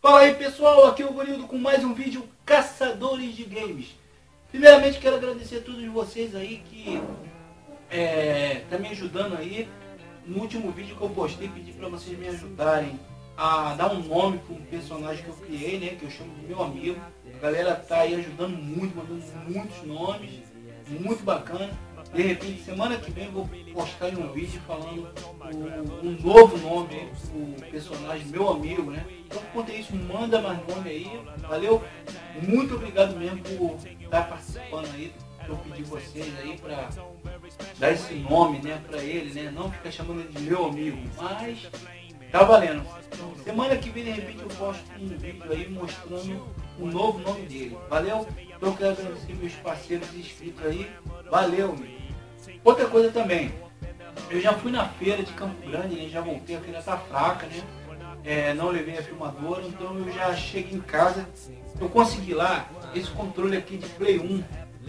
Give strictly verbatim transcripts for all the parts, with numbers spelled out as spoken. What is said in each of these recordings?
Fala aí pessoal, aqui é o Gonildo com mais um vídeo Caçadores de Games. Primeiramente quero agradecer a todos vocês aí que é, tá me ajudando aí. No último vídeo que eu postei, pedi para vocês me ajudarem a dar um nome para um personagem que eu criei, né, que eu chamo de meu amigo. A galera tá aí ajudando muito, mandando muitos nomes, muito bacana. De repente, semana que vem eu vou postar em um vídeo falando um, um novo nome aí pro personagem, meu amigo, né? Então, enquanto isso, manda mais nome aí, valeu? Muito obrigado mesmo por estar participando aí, que eu pedi vocês aí pra dar esse nome, né, pra ele, né? Não ficar chamando ele de meu amigo, mas tá valendo. Então, semana que vem, de repente, eu posto um vídeo aí mostrando o novo nome dele, valeu? Então, eu quero agradecer meus parceiros inscritos aí, valeu, meu. Outra coisa também, eu já fui na feira de Campo Grande, né? Já voltei, a feira tá fraca, né? É, não levei a filmadora, então eu já cheguei em casa, eu consegui lá esse controle aqui de Play um.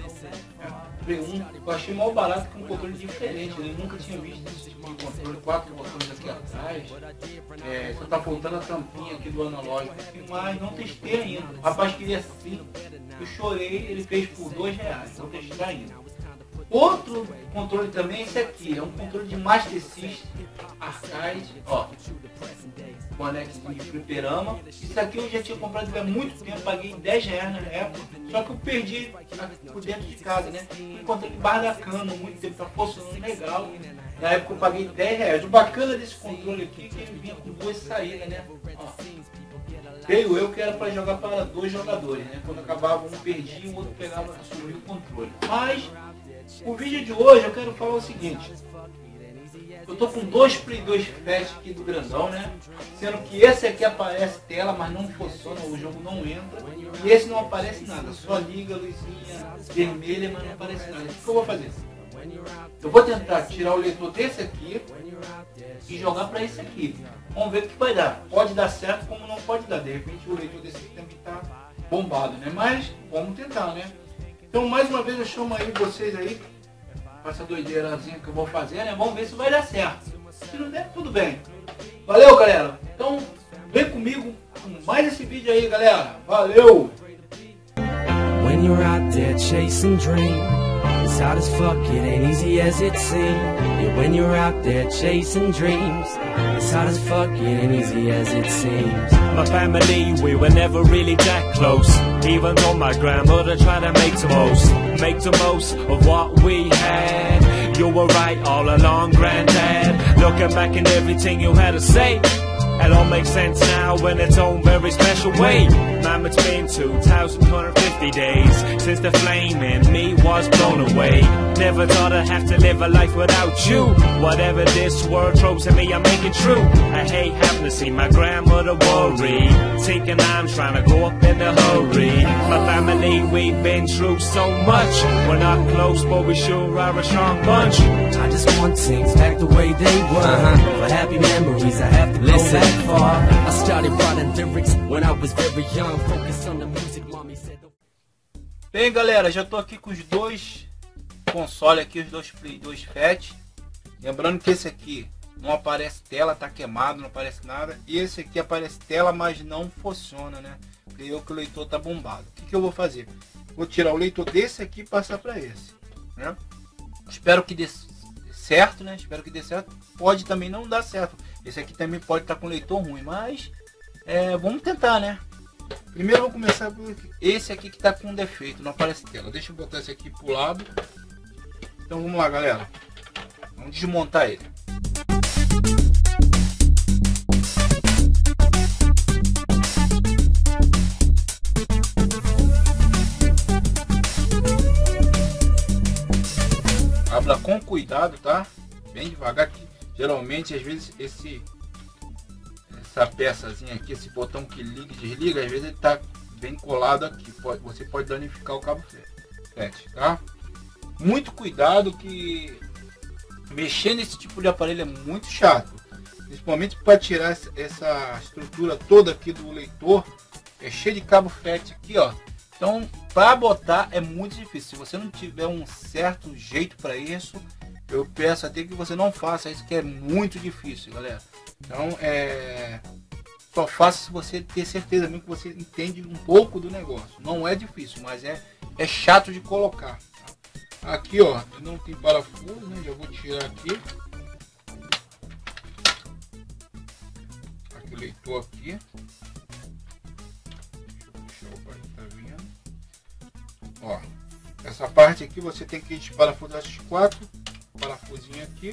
É, Play um, eu achei mal barato, que é um controle diferente, né? Eu nunca tinha visto esse tipo de controle, quatro botões aqui atrás, é, só tá faltando a tampinha aqui do analógico, mas não testei ainda. O rapaz queria assim, eu chorei, ele fez por dois reais, vou testar ainda. Outro controle também, esse aqui, é um controle de Master System Arcade, ó, bonequinho de fliperama. Isso aqui eu já tinha comprado há muito tempo, paguei dez reais na época, só que eu perdi por dentro de casa, né? Encontrei barra da cama, muito tempo, tá funcionando legal. Na época eu paguei dez reais. O bacana desse controle aqui é que ele vinha com duas saídas, né? Ó, veio eu que era para jogar para dois jogadores, né? Quando acabava um perdia, o outro pegava, assumia o controle. Mas o vídeo de hoje eu quero falar o seguinte: eu tô com dois Play dois Fat aqui do grandão, né? Sendo que esse aqui aparece tela, mas não funciona, o jogo não entra. E esse não aparece nada, só liga a luzinha vermelha, mas não aparece nada. O que eu vou fazer? Eu vou tentar tirar o leitor desse aqui e jogar para esse aqui. Vamos ver o que vai dar. Pode dar certo, como não pode dar. De repente o leitor desse aqui também tá bombado, né? Mas vamos tentar, né? Então, mais uma vez eu chamo aí vocês aí para essa doideirazinha que eu vou fazer, né? Vamos ver se vai dar certo. Se não der, tudo bem. Valeu, galera. Então, vem comigo com mais esse vídeo aí, galera. Valeu! When you're out there chasing dreams, it's hard as fuck, it ain't easy as it seems. Yeah, when you're out there chasing dreams, it's hard as fuck, it ain't easy as it seems. My family, we were never really that close. Even though my grandmother tried to make the most, make the most of what we had. You were right all along, granddad. Looking back at everything you had to say, it all makes sense now in its own very special way. Mom, it's been two thousand two hundred fifty days since the flame in me was blown away. Never thought I'd have to live a life without you. Whatever this world throws at me, I'm making true. I hate having to see my grandmother worry, thinking I'm trying to go up in a hurry. My family, we've been through so much. We're not close, but we sure are a strong bunch. I just want things back the way they were. Uh-huh. For happy memories, I have to Listen. go back far. I started writing lyrics when I was very young. Focus on the music, mommy said. Bem, galera, já tô aqui com os dois consoles aqui, os dois Play dois Fat. Lembrando que esse aqui não aparece tela, tá queimado, não aparece nada. E esse aqui aparece tela, mas não funciona, né? Creio que o leitor tá bombado. O que, que eu vou fazer? Vou tirar o leitor desse aqui e passar para esse, né? Espero que dê certo, né? Espero que dê certo. Pode também não dar certo. Esse aqui também pode estar com leitor ruim, mas é, vamos tentar, né? Primeiro vou começar por esse aqui que está com defeito, não aparece tela. Deixa eu botar esse aqui pro lado. Então vamos lá, galera. Vamos desmontar ele. Abra com cuidado, tá? Bem devagar, que geralmente às vezes esse essa peçazinha aqui, esse botão que liga e desliga, às vezes ele tá bem colado aqui. Pode, você pode danificar o cabo flat, tá? Muito cuidado, que mexer nesse tipo de aparelho é muito chato, principalmente para tirar essa estrutura toda aqui do leitor. É cheio de cabo flat aqui, ó. Então, para botar é muito difícil. Se você não tiver um certo jeito para isso, eu peço até que você não faça isso, que é muito difícil, galera. Então, é Só faça se você ter certeza mesmo que você entende um pouco do negócio. Não é difícil, mas é, é chato de colocar. Tá? Aqui, ó, não tem parafuso, né? Já vou tirar aqui. Aqui o leitor aqui. Deixa eu puxar o pai que tá vendo. Ó, essa parte aqui você tem que desparafusar esses quatro parafusinhos aqui.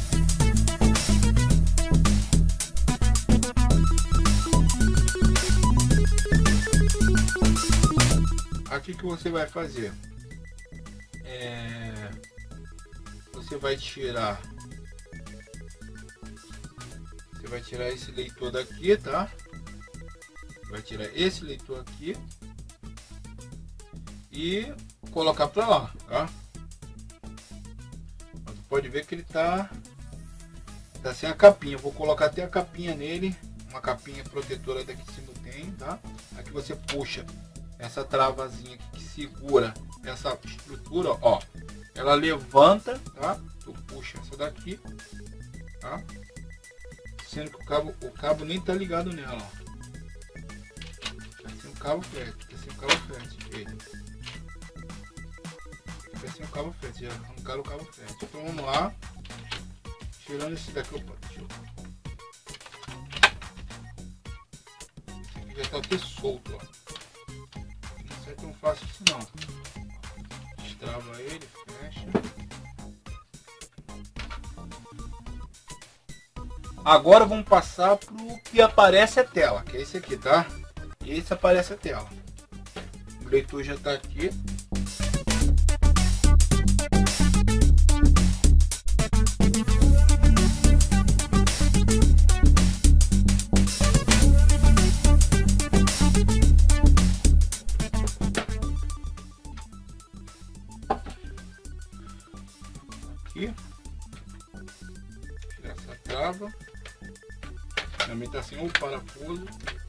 Aqui que você vai fazer é, você vai tirar você vai tirar esse leitor daqui, tá? Vai tirar esse leitor aqui e colocar para lá, tá? Você pode ver que ele tá tá sem a capinha. Eu vou colocar até a capinha nele, uma capinha protetora daqui em cima tem, tá? Aqui você puxa essa travazinha aqui que segura essa estrutura, ó, ela levanta, tá? Tu puxa essa daqui, tá? Sendo que o cabo, o cabo nem tá ligado nela, ó. Tá sem o cabo flat, tá sem o cabo flat, ele. Tá sem o cabo flat, já arrancaram o cabo flat. Então vamos lá, tirando esse daqui, opa, deixa eu... Esse aqui já tá até solto, ó. Não é tão fácil isso não. Destrava ele, fecha. Agora vamos passar pro que aparece a tela, que é esse aqui, tá? Esse aparece a tela. O leitor já tá aqui. Aqui, tirar essa trava, também está sem o parafuso,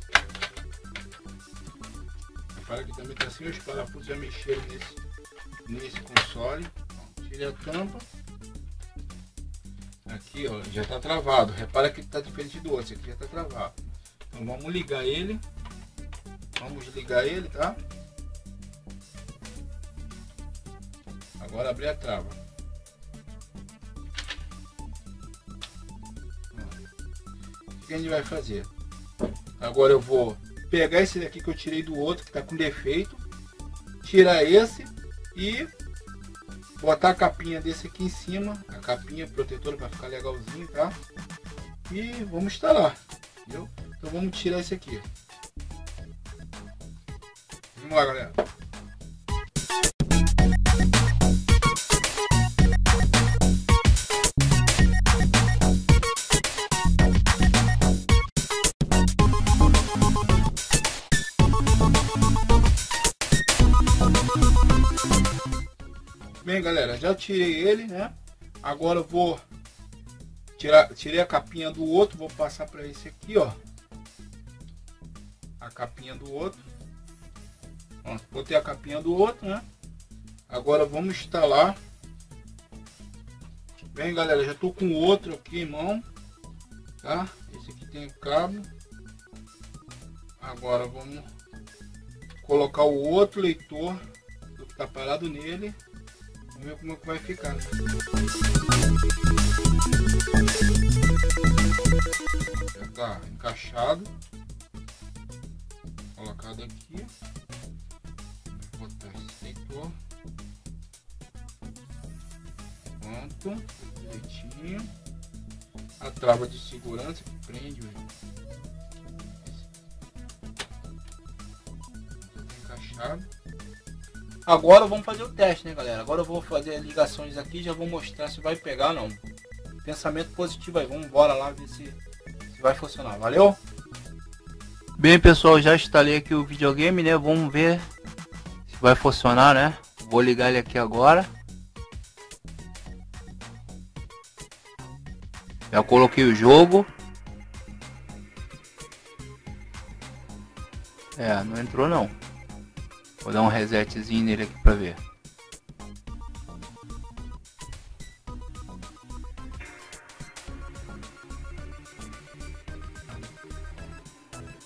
para que também está sem os parafusos já mexeram nesse, nesse console. Tira a tampa, aqui ó, já está travado, repara que está diferente do outro, esse aqui já está travado. Então vamos ligar ele, vamos ligar ele, tá? Agora abrir a trava. O que a gente vai fazer? Agora eu vou pegar esse daqui que eu tirei do outro, que está com defeito, tirar esse e botar a capinha desse aqui em cima, a capinha protetora para ficar legalzinho, tá? E vamos instalar, entendeu? Então vamos tirar esse aqui. Vamos lá, galera. Bem, galera, já tirei ele, né? Agora eu vou tirar, tirei a capinha do outro, vou passar para esse aqui, ó. A capinha do outro. Pronto, botei a capinha do outro, né? Agora vamos instalar. Bem, galera, já tô com o outro aqui em mão, tá? Esse aqui tem o cabo. Agora vamos colocar o outro leitor que tá parado nele. Vamos ver como é que vai ficar. Já tá encaixado. Colocado aqui. Vou botar esse leitor. Pronto. Direitinho. A trava de segurança que prende. Já tá encaixado. Agora vamos fazer o teste, né, galera? Agora eu vou fazer as ligações aqui, já vou mostrar se vai pegar ou não. Pensamento positivo aí, vamos embora lá ver se, se vai funcionar. Valeu? Bem, pessoal, já instalei aqui o videogame, né? Vamos ver se vai funcionar, né? Vou ligar ele aqui agora. Já coloquei o jogo. É, não entrou não. Vou dar um resetzinho nele aqui para ver.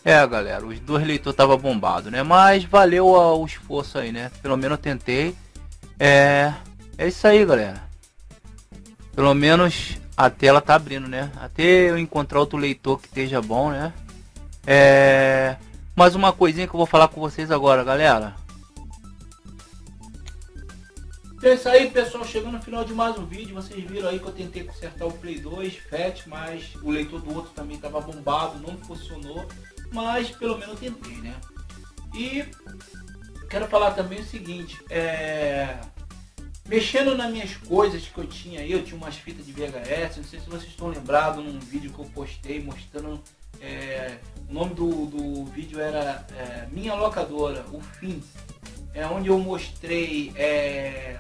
É, galera, os dois leitores tava bombado, né? Mas valeu o esforço aí, né? Pelo menos eu tentei. É, é isso aí, galera. Pelo menos a tela tá abrindo, né? Até eu encontrar outro leitor que esteja bom, né? É... Mais uma coisinha que eu vou falar com vocês agora, galera. É isso aí, pessoal, chegando no final de mais um vídeo. Vocês viram aí que eu tentei consertar o Play dois Fat, mas o leitor do outro também estava bombado, não funcionou, mas pelo menos eu tentei, né? E quero falar também o seguinte, é... mexendo nas minhas coisas que eu tinha aí, eu tinha umas fitas de V H S, não sei se vocês estão lembrados num vídeo que eu postei mostrando, é... o nome do, do vídeo era é, Minha Locadora, o fim. É onde eu mostrei é,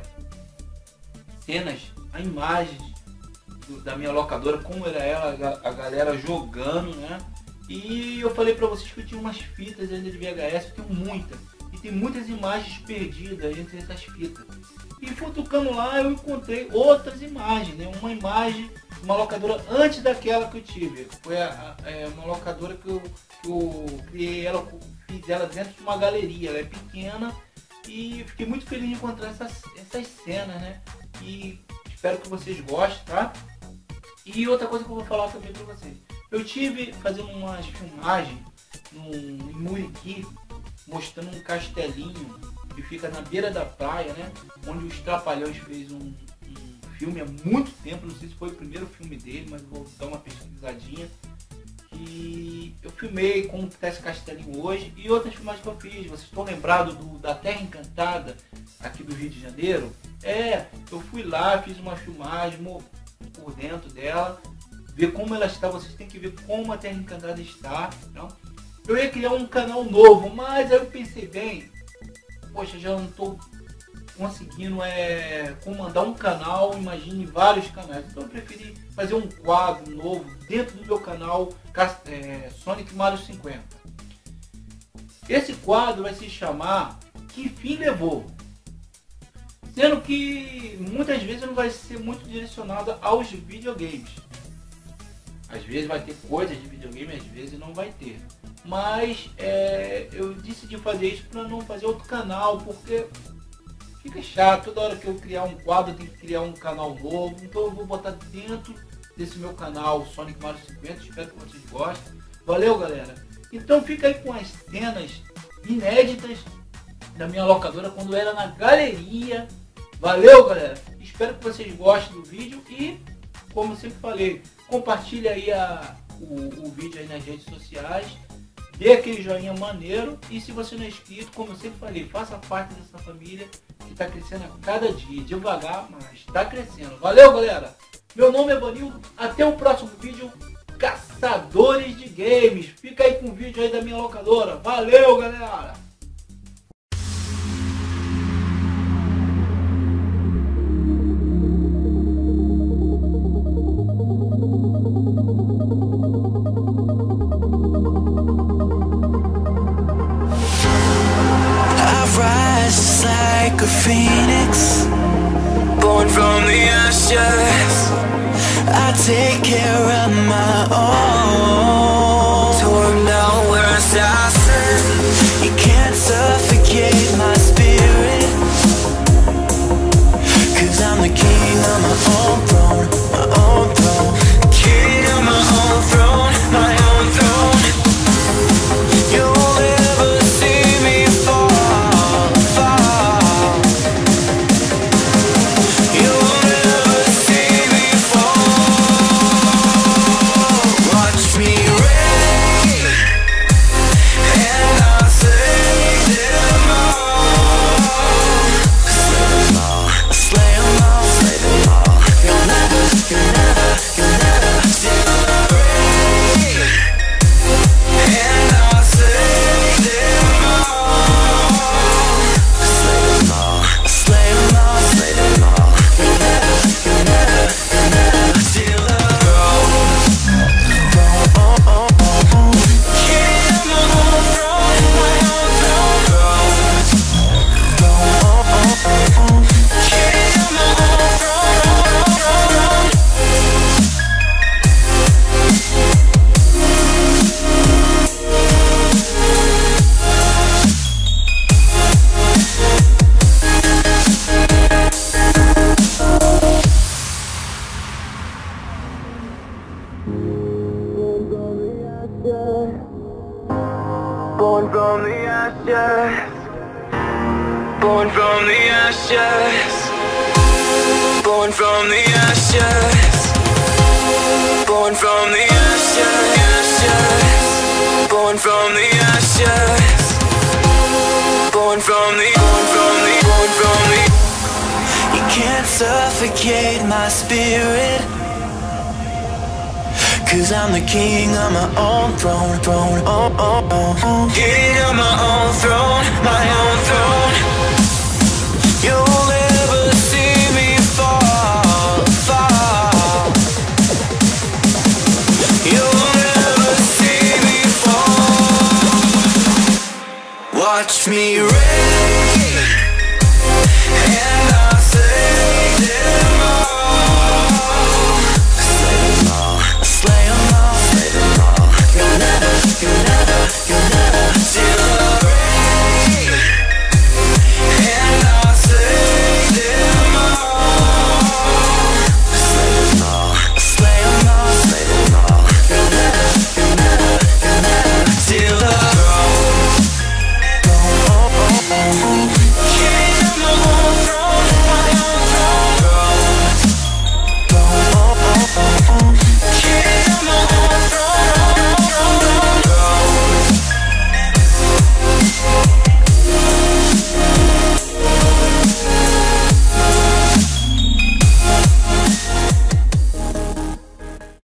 cenas, a imagens do, da minha locadora, como era ela, a, a galera jogando, né? E eu falei pra vocês que eu tinha umas fitas ainda de V H S, eu tenho muitas. E tem muitas imagens perdidas entre essas fitas. E futucando lá eu encontrei outras imagens, né? Uma imagem, uma locadora antes daquela que eu tive. Foi a, a, é uma locadora que eu, que eu criei ela, fiz ela dentro de uma galeria, ela é pequena. E fiquei muito feliz de encontrar essas, essas cenas, né? E espero que vocês gostem, tá? E outra coisa que eu vou falar também pra vocês. Eu tive fazendo umas filmagens no, em Muriqui, mostrando um castelinho que fica na beira da praia, né? Onde os Trapalhões fez um, um filme há muito tempo, não sei se foi o primeiro filme dele, mas vou dar uma pesquisadinha. E eu filmei como está esse castelinho hoje e outras filmagens que eu fiz. Vocês estão lembrados do, da Terra Encantada aqui do Rio de Janeiro? É, eu fui lá, fiz uma filmagem por dentro dela, ver como ela está. Vocês têm que ver como a Terra Encantada está. Então, eu ia criar um canal novo, mas aí eu pensei bem, poxa, já não estou conseguindo é, comandar um canal, imagine vários canais. Então eu preferi fazer um quadro novo dentro do meu canal é, Sonic Mario cinquenta. Esse quadro vai se chamar Que Fim Levou? Sendo que muitas vezes não vai ser muito direcionado aos videogames. Às vezes vai ter coisas de videogame, às vezes não vai ter. Mas é, eu decidi fazer isso para não fazer outro canal, porque fica chato, toda hora que eu criar um quadro eu tenho que criar um canal novo. Então eu vou botar dentro desse meu canal Sonic Mario cinquenta, espero que vocês gostem. Valeu, galera! Então fica aí com as cenas inéditas da minha locadora quando era na galeria. Valeu, galera! Espero que vocês gostem do vídeo e, como eu sempre falei, compartilhe aí a, o, o vídeo aí nas redes sociais. Dê aquele joinha maneiro e se você não é inscrito, como eu sempre falei, faça parte dessa família que está crescendo a cada dia, devagar, mas está crescendo. Valeu, galera! Meu nome é Vanildo, até o próximo vídeo, Caçadores de Games. Fica aí com o vídeo aí da minha locadora. Valeu, galera! Like a phoenix, born from the ashes, I take care of my own. Torn down where assassin, you can't Born from the ashes. Born from the ashes. Born from the ashes. Born from the ashes. Born from the ashes. Born from the, born from the, born from the. You can't suffocate my spirit, 'cause I'm the king of my own throne, throne, oh, oh, oh, oh. King of my own throne, my own throne. You'll never see me fall, fall. You'll never see me fall. Watch me rain, and